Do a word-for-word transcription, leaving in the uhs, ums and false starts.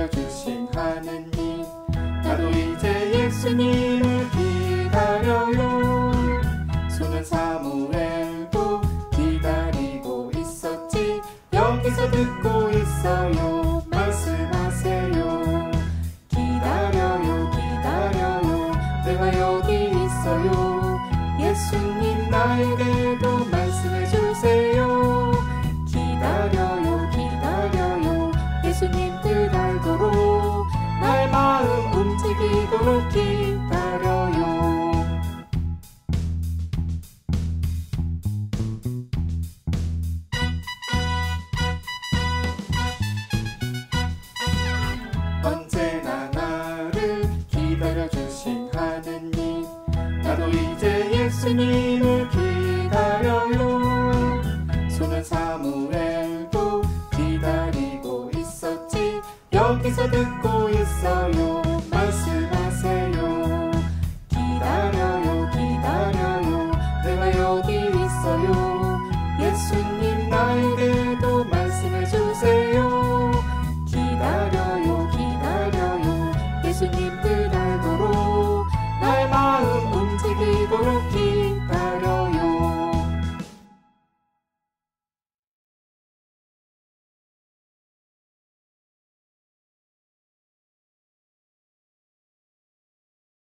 기다려주신 하느님, 나도 이제 예수님을 기다려요. 소년 사무엘도 기다리고 있었지. 여기서 듣고 있어요. 말씀하세요. 기다려요 기다려요, 내가 여기 있어요. 예수님 나에게도 말씀해주세요. 기다려요 기다려요, 예수님 뜻 알도록 나의 마음 움직이도록 기다려요. 언제나 나를 기다려주신 하느님, 나도 이제 예수님을 기다려요. 소년 사무엘도 기다리고 있었지. 여기서 듣고 있어요. 말씀하세요. 기다려요 기다려요, 내가 여기 있어요. 예수님